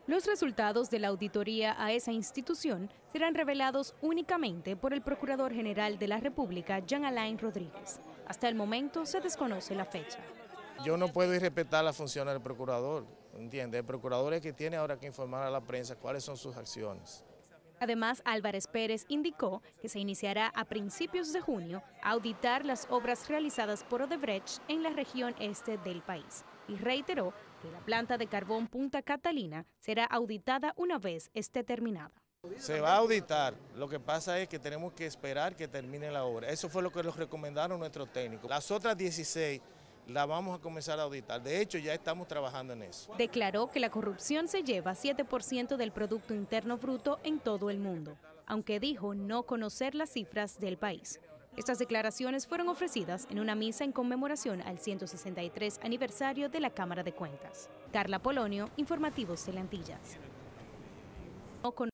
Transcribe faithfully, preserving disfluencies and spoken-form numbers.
Los resultados de la auditoría a esa institución serán revelados únicamente por el Procurador General de la República, Jean Alain Rodríguez. Hasta el momento se desconoce la fecha. Yo no puedo irrespetar la función del procurador, ¿entiende? El procurador es que tiene ahora que informar a la prensa cuáles son sus acciones. Además, Álvarez Pérez indicó que se iniciará a principios de junio a auditar las obras realizadas por Odebrecht en la región este del país y reiteró que la planta de carbón Punta Catalina será auditada una vez esté terminada. Se va a auditar, lo que pasa es que tenemos que esperar que termine la obra. Eso fue lo que nos recomendaron nuestros técnicos. Las otras dieciséis las vamos a comenzar a auditar. De hecho, ya estamos trabajando en eso. Declaró que la corrupción se lleva siete por ciento del Producto Interno Bruto en todo el mundo, aunque dijo no conocer las cifras del país. Estas declaraciones fueron ofrecidas en una misa en conmemoración al ciento sesenta y tres aniversario de la Cámara de Cuentas. Carla Polonio, Informativos de Antillas.